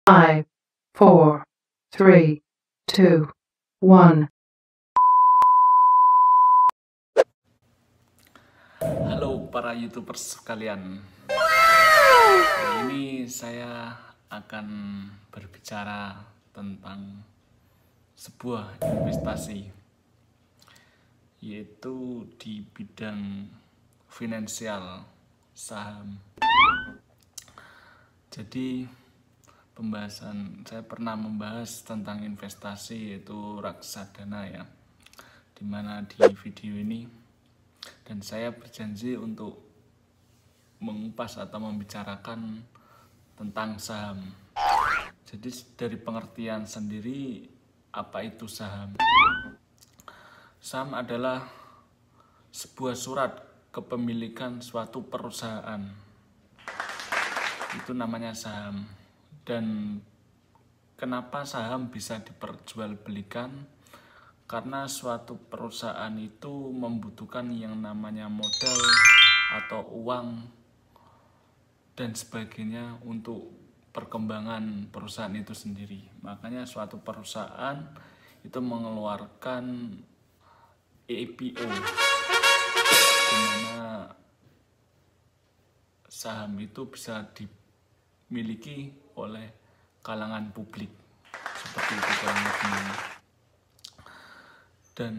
5, 4, 3, 2, 1. Halo para YouTubers sekalian. Hari ini saya akan berbicara tentang sebuah investasi, yaitu di bidang finansial saham. Jadi saya pernah membahas tentang investasi, yaitu reksadana ya, dimana di video ini dan saya berjanji untuk mengupas atau membicarakan tentang saham. Jadi dari pengertian sendiri, apa itu saham? Saham adalah sebuah surat kepemilikan suatu perusahaan. Itu namanya saham. Dan kenapa saham bisa diperjualbelikan? Karena suatu perusahaan itu membutuhkan yang namanya modal atau uang dan sebagainya untuk perkembangan perusahaan itu sendiri. Makanya suatu perusahaan itu mengeluarkan IPO, di mana saham itu bisa dimiliki oleh kalangan publik, seperti itu kurang lebihnya. Dan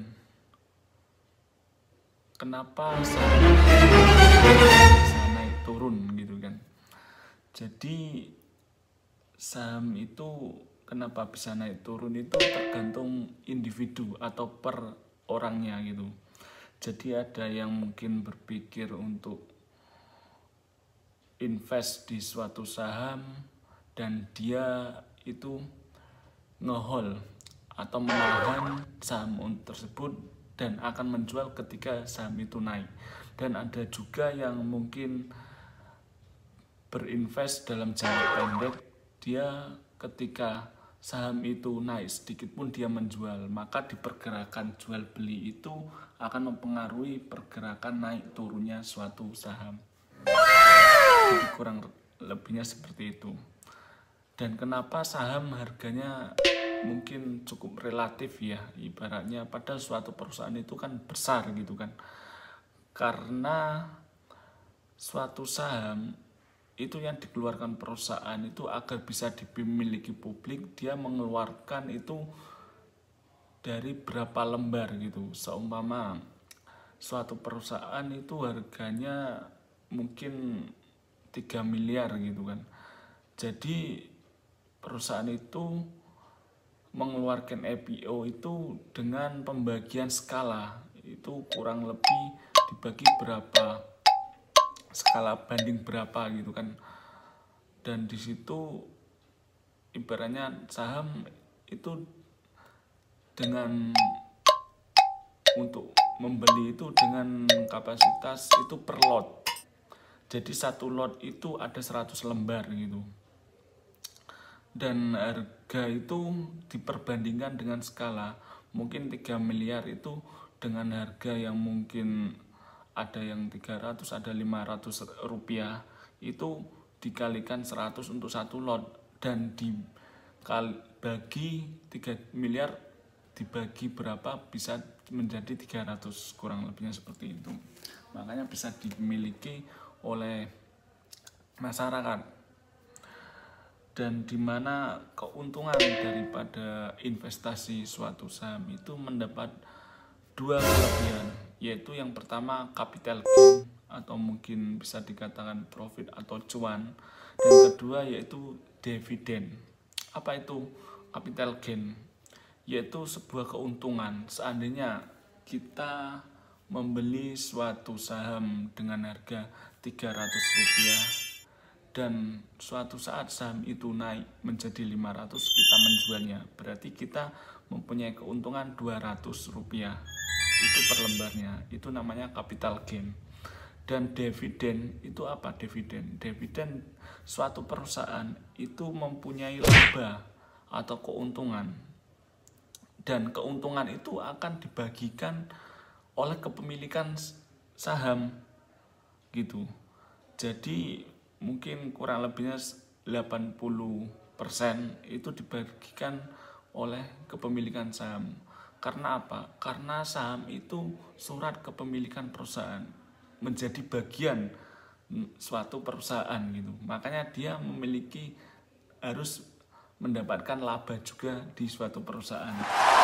kenapa saham bisa naik turun gitu kan? Jadi saham itu kenapa bisa naik turun itu tergantung individu atau per orangnya gitu. Jadi ada yang mungkin berpikir untuk invest di suatu saham dan dia itu ngehold atau menahan saham tersebut dan akan menjual ketika saham itu naik. Dan ada juga yang mungkin berinvest dalam jangka pendek, dia ketika saham itu naik sedikit pun dia menjual, maka di pergerakan jual beli itu akan mempengaruhi pergerakan naik turunnya suatu saham. Jadi kurang lebihnya seperti itu. Dan kenapa saham harganya mungkin cukup relatif ya, ibaratnya pada suatu perusahaan itu kan besar gitu kan, karena suatu saham itu yang dikeluarkan perusahaan itu agar bisa dimiliki publik, dia mengeluarkan itu dari berapa lembar gitu. Seumpama suatu perusahaan itu harganya mungkin 3 miliar gitu kan, jadi perusahaan itu mengeluarkan IPO itu dengan pembagian skala, itu kurang lebih dibagi berapa, skala banding berapa gitu kan. Dan di situ ibaratnya saham itu dengan untuk membeli itu dengan kapasitas itu per lot. Jadi satu lot itu ada 100 lembar gitu. Dan harga itu diperbandingkan dengan skala, mungkin 3 miliar itu dengan harga yang mungkin ada yang 300, ada 500 rupiah, itu dikalikan 100 untuk satu lot, dan dibagi 3 miliar dibagi berapa bisa menjadi 300, kurang lebihnya seperti itu. Makanya bisa dimiliki oleh masyarakat. Dan dimana keuntungan daripada investasi suatu saham itu mendapat dua kelebihan, yaitu yang pertama capital gain atau mungkin bisa dikatakan profit atau cuan, dan kedua yaitu dividen. Apa itu capital gain? Yaitu sebuah keuntungan seandainya kita membeli suatu saham dengan harga 300 rupiah dan suatu saat saham itu naik menjadi 500, kita menjualnya, berarti kita mempunyai keuntungan 200 rupiah itu per lembarnya. Itu namanya capital gain. Dan dividen itu apa? Dividen suatu perusahaan itu mempunyai laba atau keuntungan, dan keuntungan itu akan dibagikan oleh kepemilikan saham gitu. Jadi mungkin kurang lebihnya 80% itu dibagikan oleh kepemilikan saham. Karena apa? Karena saham itu surat kepemilikan perusahaan, menjadi bagian suatu perusahaan gitu. Makanya dia harus mendapatkan laba juga di suatu perusahaan.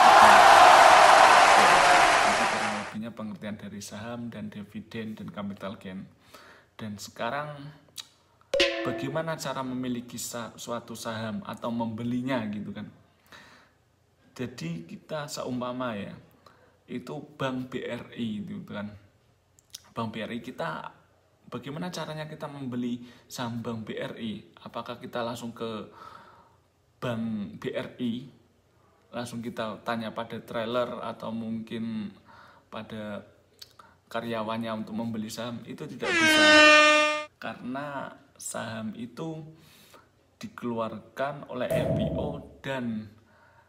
Itu kurang lebihnya pengertian dari saham dan dividen dan capital gain. Dan sekarang bagaimana cara memiliki suatu saham atau membelinya gitu kan. Jadi kita seumpama ya, itu Bank BRI gitu kan. Bank BRI kita, bagaimana caranya kita membeli saham Bank BRI? Apakah kita langsung ke Bank BRI, langsung kita tanya pada trader atau mungkin pada karyawannya untuk membeli saham? Itu tidak bisa, karena saham itu dikeluarkan oleh IPO dan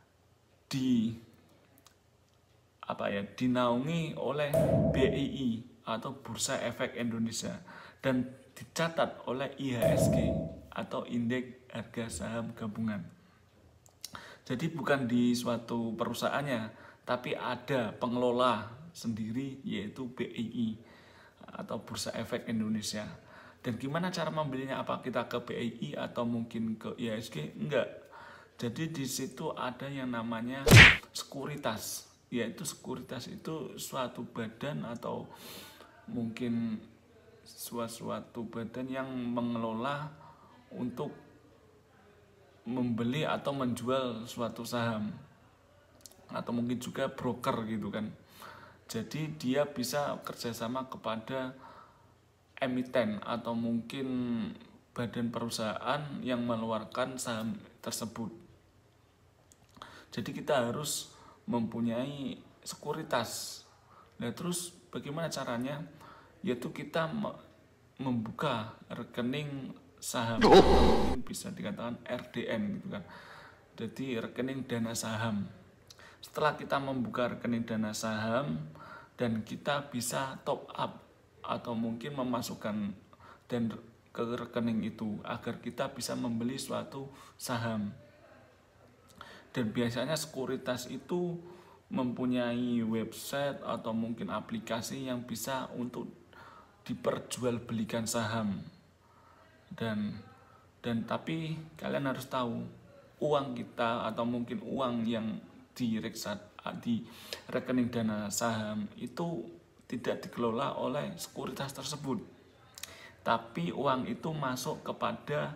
dinaungi oleh BII atau Bursa Efek Indonesia dan dicatat oleh IHSG atau Indeks Harga Saham Gabungan. Jadi bukan di suatu perusahaannya, tapi ada pengelola sendiri yaitu BII atau Bursa Efek Indonesia. Dan gimana cara membelinya? Apa kita ke BII atau mungkin ke IHSG? Enggak. Jadi di situ ada yang namanya sekuritas, yaitu sekuritas itu suatu badan atau mungkin suatu badan yang mengelola untuk membeli atau menjual suatu saham, atau mungkin juga broker gitu kan. Jadi dia bisa kerjasama kepada emiten atau mungkin badan perusahaan yang mengeluarkan saham tersebut. Jadi kita harus mempunyai sekuritas. Nah terus bagaimana caranya? Yaitu kita membuka rekening saham, mungkin bisa dikatakan RDN gitu kan. Jadi rekening dana saham. Setelah kita membuka rekening dana saham dan kita bisa top up atau mungkin memasukkan dan ke rekening itu agar kita bisa membeli suatu saham. Dan biasanya sekuritas itu mempunyai website atau mungkin aplikasi yang bisa untuk diperjualbelikan saham. Dan tapi kalian harus tahu, uang kita atau mungkin uang yang di rekening dana saham itu tidak dikelola oleh sekuritas tersebut, tapi uang itu masuk kepada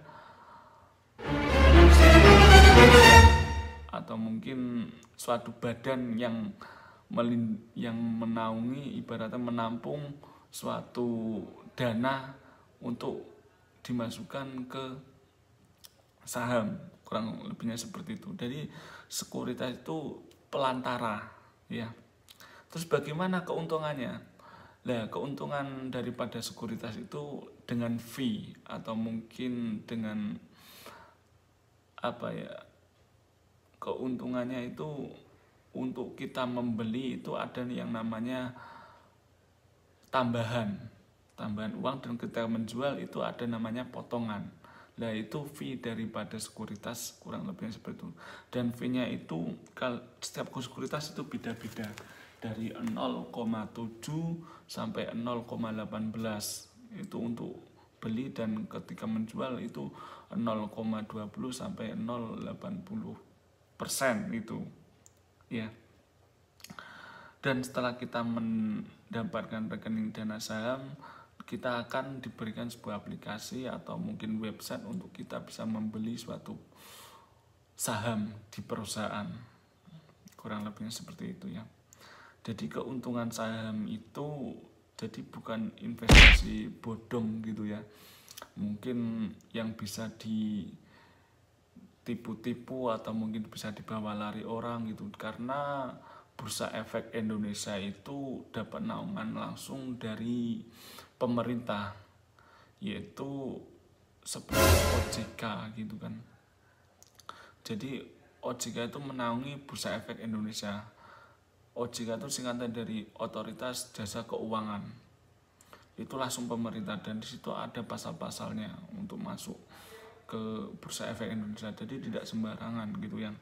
atau mungkin suatu badan yang menaungi, ibaratnya menampung suatu dana untuk dimasukkan ke saham, kurang lebihnya seperti itu. Jadi sekuritas itu pelantara ya. Terus bagaimana keuntungannya? Nah, keuntungan daripada sekuritas itu dengan fee atau mungkin dengan keuntungannya itu untuk kita membeli itu ada yang namanya tambahan uang, dan kita menjual itu ada namanya potongan. Nah itu fee daripada sekuritas, kurang lebihnya seperti itu. Dan fee-nya itu setiap sekuritas itu beda-beda, dari 0,7 sampai 0,18 itu untuk beli, dan ketika menjual itu 0,20 sampai 0,80% itu ya. Dan setelah kita mendapatkan rekening dana saham, kita akan diberikan sebuah aplikasi atau mungkin website untuk kita bisa membeli suatu saham di perusahaan. Kurang lebihnya seperti itu ya. Jadi keuntungan saham itu jadi bukan investasi bodong gitu ya, mungkin yang bisa ditipu-tipu atau mungkin bisa dibawa lari orang gitu. Karena Bursa Efek Indonesia itu dapat naungan langsung dari pemerintah, yaitu seperti OJK gitu kan. Jadi OJK itu menaungi Bursa Efek Indonesia. OJK itu singkatan dari Otoritas Jasa Keuangan. Itu langsung pemerintah, dan di situ ada pasal-pasalnya untuk masuk ke Bursa Efek Indonesia, jadi tidak sembarangan gitu ya.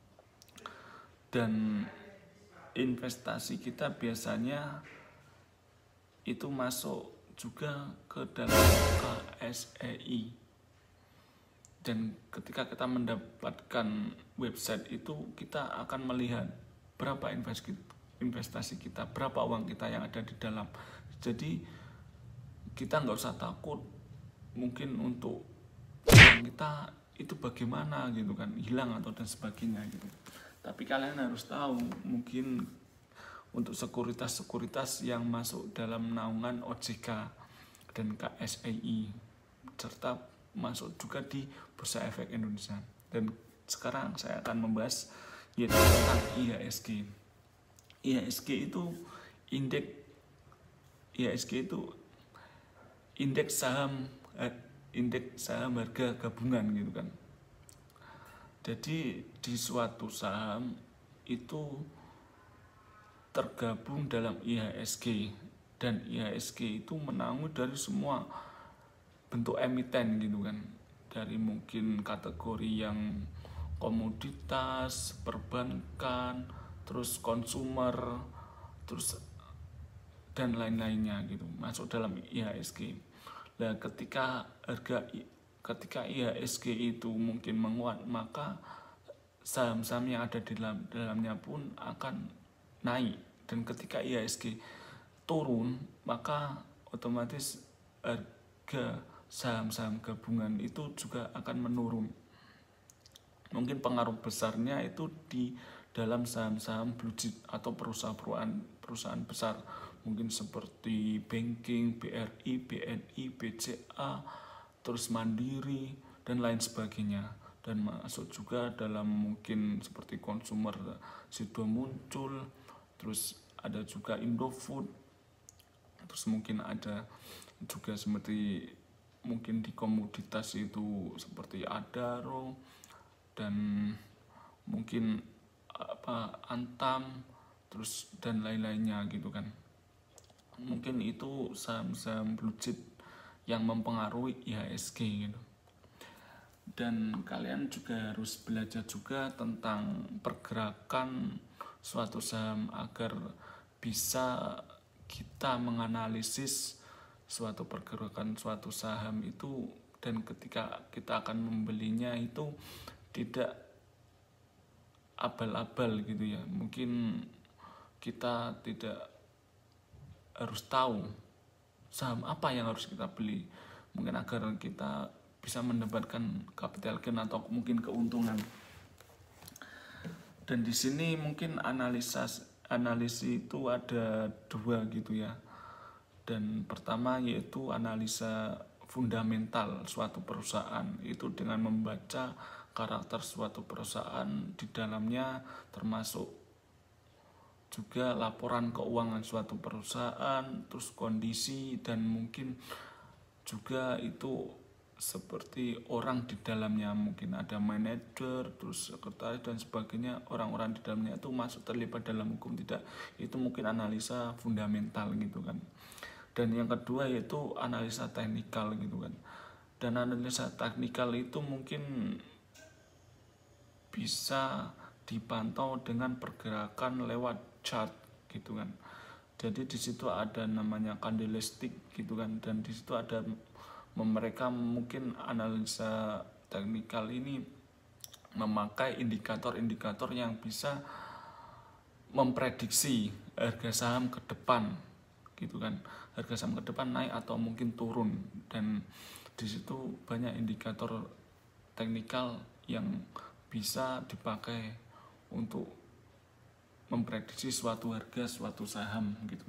Dan investasi kita biasanya itu masuk juga ke dalam KSEI, dan ketika kita mendapatkan website itu kita akan melihat berapa investasi kita, berapa uang kita yang ada di dalam. Jadi kita nggak usah takut mungkin untuk uang kita itu bagaimana gitu kan, hilang atau dan sebagainya gitu. Tapi kalian harus tahu mungkin untuk sekuritas yang masuk dalam naungan OJK dan KSEI serta masuk juga di Bursa Efek Indonesia. Dan sekarang saya akan membahas yaitu tentang IHSG. IHSG itu indeks saham harga gabungan gitu kan. Jadi di suatu saham itu tergabung dalam IHSG, dan IHSG itu menaungi dari semua bentuk emiten gitu kan, dari mungkin kategori yang komoditas, perbankan, terus konsumer, terus dan lain-lainnya gitu masuk dalam IHSG. Nah, ketika IHSG itu mungkin menguat, maka saham-saham yang ada di dalamnya pun akan naik. Dan ketika IHSG turun, maka otomatis harga saham-saham gabungan itu juga akan menurun. Mungkin pengaruh besarnya itu di dalam saham-saham blue chip atau perusahaan besar, mungkin seperti banking, BRI, BNI, BCA, terus Mandiri dan lain sebagainya. Dan masuk juga dalam mungkin seperti konsumer Sido muncul, terus ada juga Indofood, terus mungkin ada juga seperti mungkin di komoditas itu seperti Adaro dan mungkin Antam, terus dan lain-lainnya gitu kan. Mungkin itu saham-saham blue chip yang mempengaruhi IHSG gitu. Dan kalian juga harus belajar juga tentang pergerakan suatu saham agar bisa kita menganalisis suatu pergerakan suatu saham itu, dan ketika kita akan membelinya itu tidak abal-abal gitu ya. Mungkin kita tidak harus tahu saham apa yang harus kita beli, mungkin agar kita bisa mendapatkan capital gain atau mungkin keuntungan. Dan di sini mungkin analisis itu ada dua gitu ya. Dan pertama yaitu analisa fundamental suatu perusahaan, itu dengan membaca karakter suatu perusahaan, di dalamnya termasuk juga laporan keuangan suatu perusahaan, terus kondisi, dan mungkin juga itu seperti orang di dalamnya, mungkin ada manajer, terus sekretaris dan sebagainya, orang-orang di dalamnya itu masuk terlibat dalam hukum tidak, itu mungkin analisa fundamental gitu kan. Dan yang kedua yaitu analisa teknikal gitu kan. Dan analisa teknikal itu mungkin bisa dipantau dengan pergerakan lewat chart gitu kan. Jadi di situ ada namanya candlestick gitu kan, dan di situ ada mereka mungkin analisa teknikal ini memakai indikator-indikator yang bisa memprediksi harga saham ke depan gitu kan, harga saham ke depan naik atau mungkin turun. Dan di situ banyak indikator teknikal yang bisa dipakai untuk memprediksi suatu harga suatu saham gitu.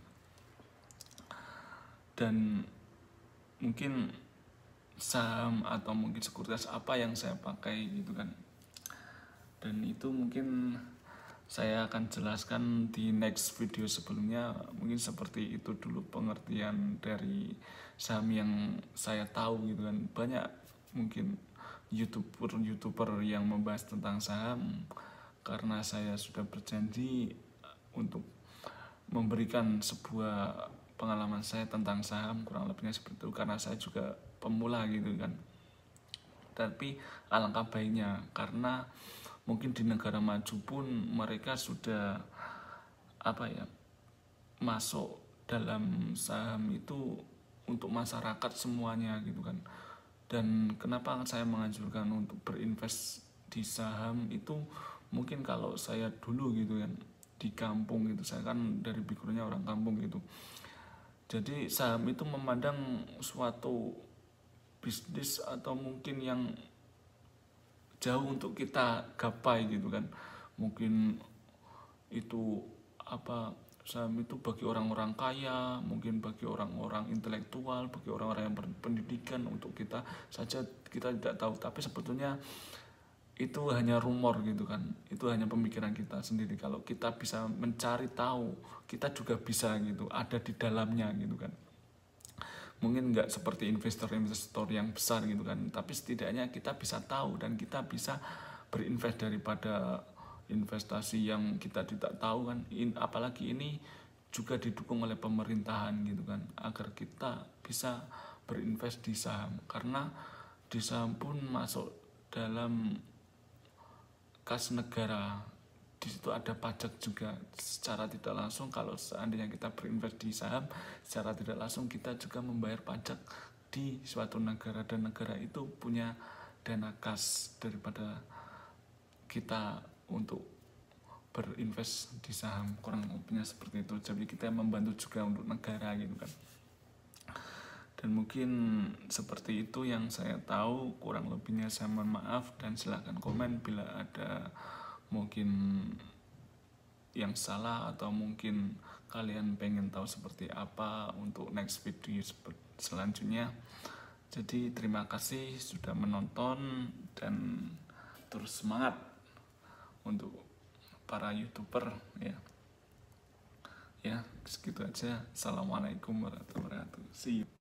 Dan mungkin saham atau mungkin sekuritas apa yang saya pakai gitu kan. Dan itu mungkin saya akan jelaskan di next video sebelumnya. Mungkin seperti itu dulu pengertian dari saham yang saya tahu gitu kan. Banyak mungkin youtuber yang membahas tentang saham, karena saya sudah berjanji untuk memberikan sebuah pengalaman saya tentang saham, kurang lebihnya seperti itu, karena saya juga pemula gitu kan. tapi alangkah baiknya, karena mungkin di negara maju pun mereka sudah masuk dalam saham itu untuk masyarakat semuanya gitu kan. Dan kenapa saya menganjurkan untuk berinvest di saham itu, mungkin kalau saya dulu gitu kan di kampung gitu, saya kan dari backgroundnya orang kampung gitu, jadi saham itu memandang suatu bisnis atau mungkin yang jauh untuk kita gapai gitu kan. Mungkin itu saham itu bagi orang-orang kaya, mungkin bagi orang-orang intelektual, bagi orang-orang yang berpendidikan, untuk kita saja kita tidak tahu. Tapi sebetulnya itu hanya rumor gitu kan, itu hanya pemikiran kita sendiri. Kalau kita bisa mencari tahu, kita juga bisa gitu, ada di dalamnya gitu kan. Mungkin nggak seperti investor-investor yang besar gitu kan, tapi setidaknya kita bisa tahu dan kita bisa berinvest daripada investasi yang kita tidak tahu kan. Apalagi ini juga didukung oleh pemerintahan gitu kan, agar kita bisa berinvest di saham, karena di saham pun masuk dalam kas negara. Di situ ada pajak juga secara tidak langsung. Kalau seandainya kita berinvest di saham, secara tidak langsung kita juga membayar pajak di suatu negara, dan negara itu punya dana kas daripada kita untuk berinvest di saham, kurang lebihnya seperti itu. Jadi kita membantu juga untuk negara gitu kan. Dan mungkin seperti itu yang saya tahu, kurang lebihnya saya mohon maaf, dan silahkan komen bila ada mungkin yang salah, atau mungkin kalian pengen tahu seperti apa untuk next video selanjutnya. Jadi terima kasih sudah menonton, dan terus semangat untuk para YouTuber ya. Ya, segitu aja. Assalamualaikum warahmatullahi wabarakatuh. See you.